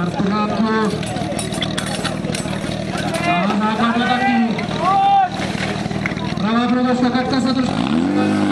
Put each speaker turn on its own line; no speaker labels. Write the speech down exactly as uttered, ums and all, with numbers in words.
Start v pořádku. A základ taky. Pravá protočka, Katka se drží.